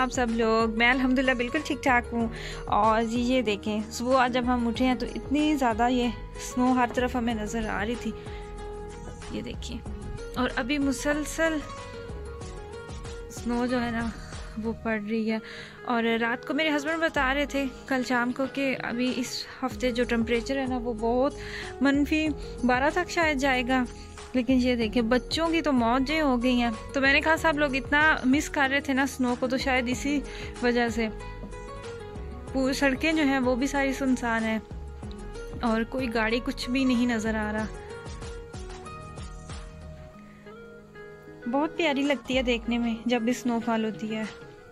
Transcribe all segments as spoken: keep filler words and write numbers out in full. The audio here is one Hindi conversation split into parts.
आप सब लोग? मैं अल्हम्दुलिल्लाह बिल्कुल ठीक ठाक हूँ। और जी ये देखें, सुबह आज जब हम उठे हैं तो इतनी ज़्यादा ये स्नो हर तरफ हमें नज़र आ रही थी, ये देखिए। और अभी मुसलसल स्नो जो है ना वो पड़ रही है। और रात को मेरे हस्बैंड बता रहे थे कल शाम को कि अभी इस हफ्ते जो टेम्परेचर है ना वो बहुत मनफी बारह तक शायद जाएगा। लेकिन ये देखिए बच्चों की तो मौजें हो गई हैं। तो मैंने कहा सब लोग इतना मिस कर रहे थे ना स्नो को, तो शायद इसी वजह से पूरी सड़कें जो हैं वो भी सारी सुनसान है और कोई गाड़ी कुछ भी नहीं नज़र आ रहा। बहुत प्यारी लगती है देखने में जब भी स्नोफॉल होती है,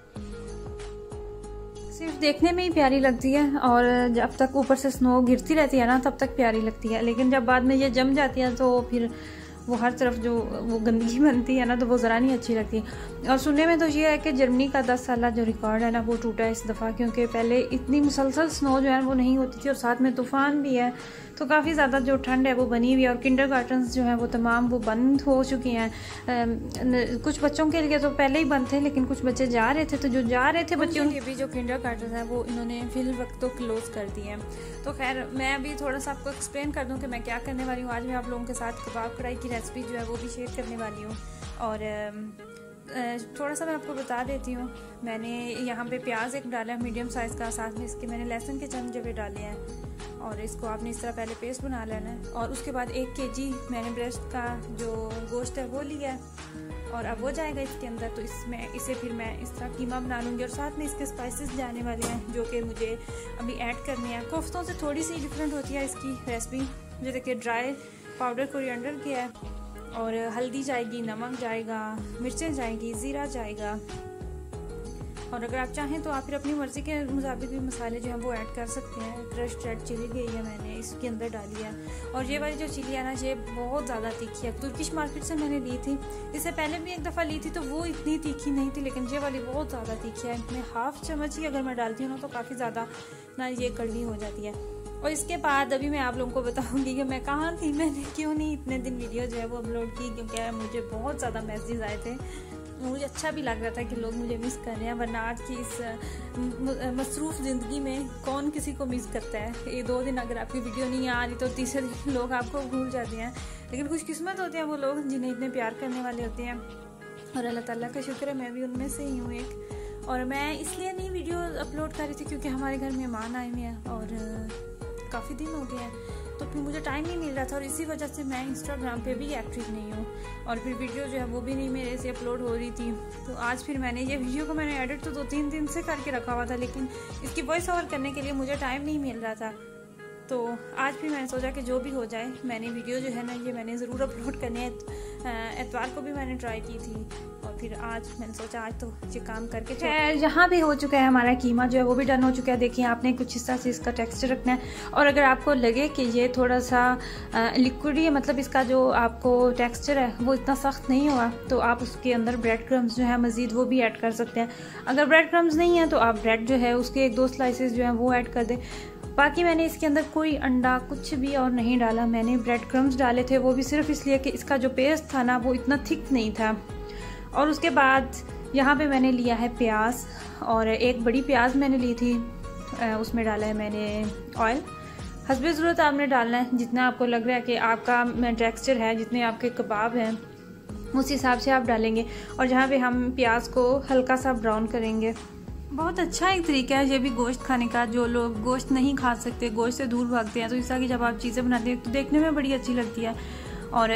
सिर्फ देखने में ही प्यारी लगती है। और जब तक ऊपर से स्नो गिरती रहती है ना तब तक प्यारी लगती है, लेकिन जब बाद में ये जम जाती है तो फिर वो हर तरफ जो वो गंदगी बनती है ना तो वो ज़रा नहीं अच्छी लगती। और सुनने में तो ये है कि जर्मनी का दस साल जो रिकॉर्ड है ना वो टूटा है इस दफ़ा, क्योंकि पहले इतनी मुसलसल स्नो जो है वो नहीं होती थी और साथ में तूफ़ान भी है, तो काफ़ी ज़्यादा जो ठंड है वो बनी हुई है। और किंडरगार्टन्स जो हैं वो तमाम वो बंद हो चुकी हैं। कुछ बच्चों के लिए तो पहले ही बंद थे, लेकिन कुछ बच्चे जा रहे थे, तो जो जा रहे थे बच्चों के भी जो किंडरगार्टन्स हैं वो इन्होंने फिल वक्त तो क्लोज़ कर दिए हैं। तो खैर मैं अभी थोड़ा सा आपको एक्सप्लेन कर दूं कि मैं क्या करने वाली हूँ। आज मैं आप लोगों के साथ कबाब कढ़ाई की रेसिपी जो है वो भी शेयर करने वाली हूँ। और थोड़ा सा मैं आपको बता देती हूँ, मैंने यहाँ पे प्याज एक डाला है मीडियम साइज़ का, साथ में इसके मैंने लहसुन के चंद जवे डाले हैं और इसको आपने इस तरह पहले पेस्ट बना लेना है। और उसके बाद एक केजी मैंने ब्रेस्ट का जो गोश्त है वो लिया है और अब वो जाएगा इसके अंदर। तो इसमें इसे फिर मैं इस तरह कीमा बना लूँगी और साथ में इसके स्पाइसेस जाने वाले हैं जो कि मुझे अभी ऐड करने हैं। कोफ्तों से थोड़ी सी डिफरेंट होती है इसकी रेसिपी। जो देखिए ड्राई पाउडर कोरिएंडर किया है और हल्दी जाएगी, नमक जाएगा, मिर्चें जाएगी, ज़ीरा जाएगा। और अगर आप चाहें तो आप फिर अपनी मर्ज़ी के मुताबिक भी मसाले जो हैं वो ऐड कर सकते हैं। क्रश्ड रेड चिली गई है मैंने इसके अंदर डाली है। और ये वाली जो चिली है ना ये बहुत ज़्यादा तीखी है, तुर्किश मार्केट से मैंने ली थी, इससे पहले भी एक दफ़ा ली थी तो वो इतनी तीखी नहीं थी, लेकिन ये वाली बहुत ज़्यादा तीखी है। इसमें हाफ चम्मच ही अगर मैं डालती हूँ ना तो काफ़ी ज़्यादा ना ये कड़वी हो जाती है। और इसके बाद अभी मैं आप लोगों को बताऊंगी कि मैं कहाँ थी, मैंने क्यों नहीं इतने दिन वीडियो जो है वो अपलोड की, क्योंकि मुझे बहुत ज़्यादा मैसेज आए थे। मुझे अच्छा भी लग रहा था कि लोग मुझे मिस कर रहे हैं, वरना आज की इस मसरूफ़ ज़िंदगी में कौन किसी को मिस करता है। ये दो दिन अगर आपकी वीडियो नहीं आ रही तो तीसरे दिन लोग आपको भूल जाते हैं, लेकिन खुशकिस्मत होते हैं वो लोग जिन्हें इतने प्यार करने वाले होते हैं। और अल्लाह ताला का शुक्र है मैं भी उनमें से ही हूँ एक। और मैं इसलिए नहीं वीडियो अपलोड कर रही थी क्योंकि हमारे घर मेहमान आए हुए हैं और काफ़ी दिन हो गए हैं, तो फिर मुझे टाइम नहीं मिल रहा था और इसी वजह से मैं इंस्टाग्राम पे भी एक्टिव नहीं हूँ और फिर वीडियो जो है वो भी नहीं मेरे से अपलोड हो रही थी। तो आज फिर मैंने ये वीडियो को मैंने एडिट तो दो तीन दिन से करके रखा हुआ था, लेकिन इसकी वॉइस ओवर करने के लिए मुझे टाइम नहीं मिल रहा था। तो आज फिर मैंने सोचा कि जो भी हो जाए मैंने वीडियो जो है ना ये मैंने ज़रूर अपलोड करनी है। एतवार को भी मैंने ट्राई की थी और फिर आज मैंने सोचा आज तो ये काम करके खैर यहाँ भी हो चुका है हमारा कीमा जो है वो भी डन हो चुका है। देखिए आपने कुछ इस तरह से इसका टेक्सचर रखना है और अगर आपको लगे कि ये थोड़ा सा लिक्विड ही मतलब इसका जो आपको टेक्सचर है वो इतना सख्त नहीं हुआ तो आप उसके अंदर ब्रेड क्रम्स जो है मज़ीद वो भी ऐड कर सकते हैं। अगर ब्रेड क्रम्स नहीं है तो आप ब्रेड जो है उसके एक दो स्लाइसेस जो है वो ऐड कर दें। बाकी मैंने इसके अंदर कोई अंडा कुछ भी और नहीं डाला, मैंने ब्रेड क्रम्स डाले थे, वो भी सिर्फ इसलिए कि इसका जो पेस्ट था ना वो इतना थिक नहीं था। और उसके बाद यहाँ पे मैंने लिया है प्याज और एक बड़ी प्याज मैंने ली थी, उसमें डाला है मैंने ऑयल। हस्बे ज़रूरत आपने डालना है, जितना आपको लग रहा है कि आपका टेक्सचर है, जितने आपके कबाब हैं उस हिसाब से आप डालेंगे। और जहाँ पे हम प्याज को हल्का सा ब्राउन करेंगे। बहुत अच्छा एक तरीका है ये भी गोश्त खाने का। जो लोग गोश्त नहीं खा सकते, गोश्त से दूर भागते हैं, तो इस तरह की जब आप चीज़ें बनाते हैं तो देखने में बड़ी अच्छी लगती है। और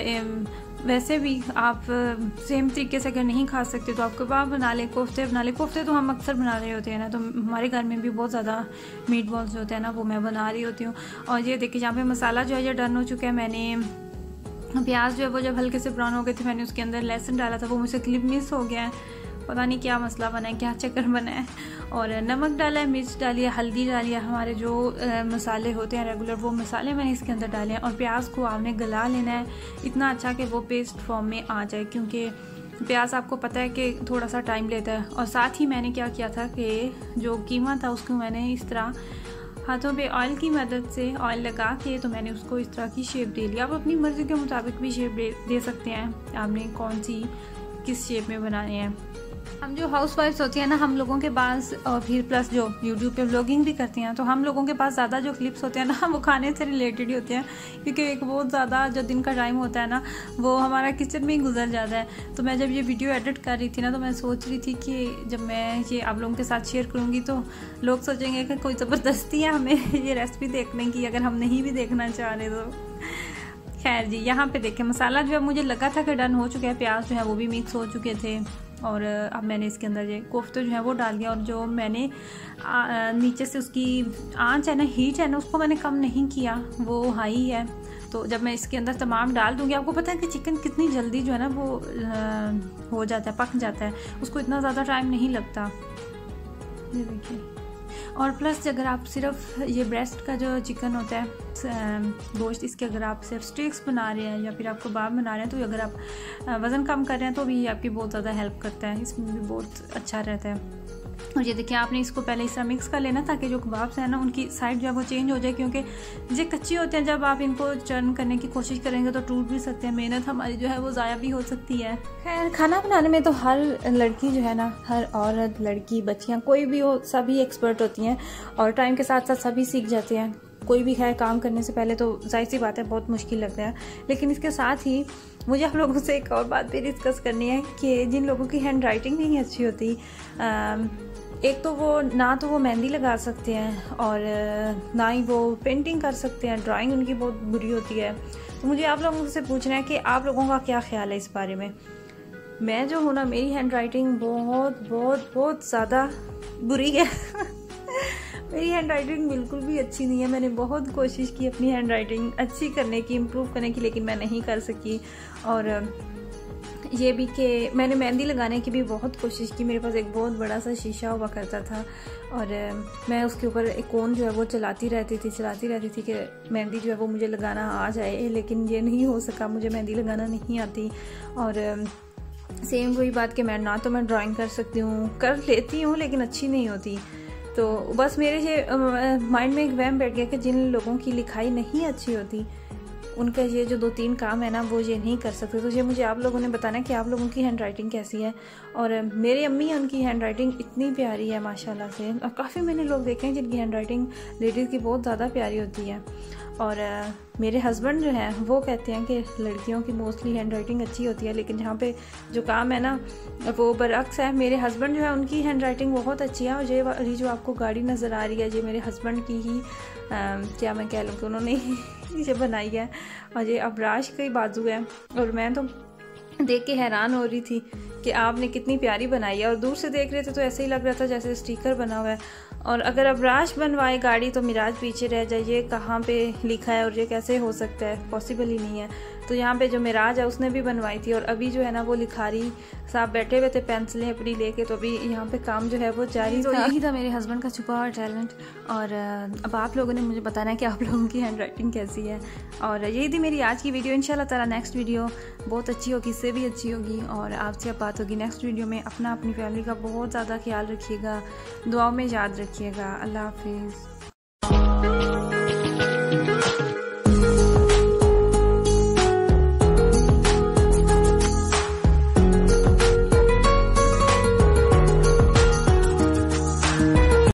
वैसे भी आप सेम तरीके से अगर नहीं खा सकते तो आप कबाब बना लें, कोफ्ते बना लें। कोफ्ते तो हम अक्सर बना रहे होते हैं ना, तो हमारे घर में भी बहुत ज़्यादा मीट बॉल्स जो होते हैं ना वो मैं बना रही होती हूँ। और ये देखिए यहाँ पे मसाला जो है ये डन हो चुका है। मैंने प्याज जो है वो जब हल्के से ब्राउन हो गए थे मैंने उसके अंदर लहसुन डाला था, वो मुझसे क्लिप मिस हो गया है, पता नहीं क्या मसला बना है, क्या चक्कर बना है। और नमक डाला है, मिर्च डाली है, हल्दी डाली है, हमारे जो आ, मसाले होते हैं रेगुलर वो मसाले मैंने इसके अंदर डाले हैं। और प्याज को आपने गला लेना है इतना अच्छा कि वो पेस्ट फॉर्म में आ जाए, क्योंकि प्याज आपको पता है कि थोड़ा सा टाइम लेता है। और साथ ही मैंने क्या किया था कि जो कीमा था उसको मैंने इस तरह हाथों पे ऑयल की मदद से ऑयल लगा के तो मैंने उसको इस तरह की शेप दे लिया। आप अपनी मर्ज़ी के मुताबिक भी शेप दे सकते हैं, आपने कौन सी किस शेप में बनाने हैं। हम जो हाउस वाइफ्स होती हैं ना, हम लोगों के पास, और फिर प्लस जो यूट्यूब पे व्लॉगिंग भी करती हैं, तो हम लोगों के पास ज़्यादा जो क्लिप्स होते हैं ना वो खाने से रिलेटेड ही होते हैं, क्योंकि एक बहुत ज़्यादा जो दिन का टाइम होता है ना वो हमारा किचन में ही गुजर जाता है। तो मैं जब ये वीडियो एडिट कर रही थी ना, तो मैं सोच रही थी कि जब मैं ये आप लोगों के साथ शेयर करूँगी तो लोग सोचेंगे कि कोई ज़बरदस्ती है हमें ये रेसिपी देखने की, अगर हम नहीं भी देखना चाह रहे तो। खैर जी, यहाँ पे देखें मसाला जो है मुझे लगा था कि डन हो चुका है, प्याज जो है वो भी मिक्स हो चुके थे, और अब मैंने इसके अंदर ये कोफ्ते जो है वो डाल दिया। और जो मैंने आ, नीचे से उसकी आंच है ना, हीट है ना, उसको मैंने कम नहीं किया, वो हाई है। तो जब मैं इसके अंदर तमाम डाल दूँगी, आपको पता है कि चिकन कितनी जल्दी जो है ना वो आ, हो जाता है, पक जाता है, उसको इतना ज़्यादा टाइम नहीं लगता। ये देखिए, और प्लस अगर आप सिर्फ ये ब्रेस्ट का जो चिकन होता है गोश्त, इसके अगर आप सिर्फ स्टेक्स बना रहे हैं या फिर आप कबाब बना रहे हैं, तो अगर आप वज़न कम कर रहे हैं तो भी ये आपकी बहुत ज़्यादा हेल्प करता है, इसमें भी बहुत अच्छा रहता है। और ये देखिए, आपने इसको पहले इस तरह मिक्स कर लेना ताकि जो कबाब्स हैं ना उनकी साइड जो है वो चेंज हो जाए, क्योंकि ये कच्चे होते हैं, जब आप इनको टर्न करने की कोशिश करेंगे तो टूट भी सकते हैं, मेहनत हमारी जो है वो ज़ाया भी हो सकती है। खैर, खाना बनाने में तो हर लड़की जो है ना, हर औरत, लड़की, बच्चियाँ, कोई भी हो, सभी एक्सपर्ट होती हैं, और टाइम के साथ साथ सभी सीख जाते हैं। कोई भी है काम करने से पहले तो जाहिर सी बात है बहुत मुश्किल लगता है, लेकिन इसके साथ ही मुझे आप लोगों से एक और बात भी डिस्कस करनी है कि जिन लोगों की हैंड राइटिंग नहीं अच्छी होती, आ, एक तो वो ना तो वो मेहंदी लगा सकते हैं और ना ही वो पेंटिंग कर सकते हैं, ड्राइंग उनकी बहुत बुरी होती है। तो मुझे आप लोगों से पूछना है कि आप लोगों का क्या ख्याल है इस बारे में। मैं जो हूँ ना, मेरी हैंड राइटिंग बहुत बहुत बहुत ज़्यादा बुरी है मेरी हैंड राइटिंग बिल्कुल भी अच्छी नहीं है। मैंने बहुत कोशिश की अपनी हैंड राइटिंग अच्छी करने की, इम्प्रूव करने की, लेकिन मैं नहीं कर सकी। और ये भी कि मैंने मेहंदी लगाने की भी बहुत कोशिश की। मेरे पास एक बहुत बड़ा सा शीशा हुआ करता था और मैं उसके ऊपर एक कोन जो है वो चलाती रहती थी चलाती रहती थी कि मेहंदी जो है वो मुझे लगाना आ जाए, लेकिन ये नहीं हो सका, मुझे मेहंदी लगाना नहीं आती। और सेम वही बात कि मैं ना तो मैं ड्राइंग कर सकती हूँ, कर लेती हूँ लेकिन अच्छी नहीं होती। तो बस मेरे ये माइंड में एक वहम बैठ गया कि जिन लोगों की लिखाई नहीं अच्छी होती उनका ये जो दो तीन काम है ना वो ये नहीं कर सकते। तो ये मुझे आप लोगों ने बताना है कि आप लोगों की हैंड राइटिंग कैसी है। और मेरी अम्मी है, उनकी हैंड राइटिंग इतनी प्यारी है माशाल्लाह से, और काफ़ी मैंने लोग देखे हैं जिनकी हैंड राइटिंग लेडीज़ की बहुत ज़्यादा प्यारी होती है। और मेरे हस्बैंड जो हैं वो कहते हैं कि लड़कियों की मोस्टली हैंड राइटिंग अच्छी होती है, लेकिन जहाँ पे जो काम है ना वो बरअक्स है। मेरे हस्बैंड जो है उनकी हैंड राइटिंग बहुत अच्छी है। और ये ये जो आपको गाड़ी नज़र आ रही है ये मेरे हस्बैंड की ही आ, क्या मैं कह लूँ कि उन्होंने ये बनाई है। और ये अबराश की बाजू है और मैं तो देख के हैरान हो रही थी कि आपने कितनी प्यारी बनाई है। और दूर से देख रहे थे तो ऐसे ही लग रहा था जैसे स्टिकर बना हुआ है। और अगर अबराश बनवाए गाड़ी तो मिराज पीछे रह जाए, ये कहाँ पे लिखा है और ये कैसे हो सकता है, पॉसिबल ही नहीं है। तो यहाँ पे जो मिराज है उसने भी बनवाई थी और अभी जो है ना वो लिखारी साहब बैठे हुए थे पेंसिलें अपनी लेके, तो अभी यहाँ पे काम जो है वो जारी था। यही था मेरे हस्बैंड का छुपा हुआ टैलेंट। और अब आप लोगों ने मुझे बताना है कि आप लोगों की हैंड राइटिंग कैसी है। और यही थी मेरी आज की वीडियो। इंशाल्लाह ताला नेक्स्ट वीडियो बहुत अच्छी होगी, इससे भी अच्छी होगी। और आपसे अब बात होगी नेक्स्ट वीडियो में। अपना अपनी फैमिली का बहुत ज़्यादा ख्याल रखिएगा, दुआओं में याद रखिएगा। अल्लाह हाफिज़।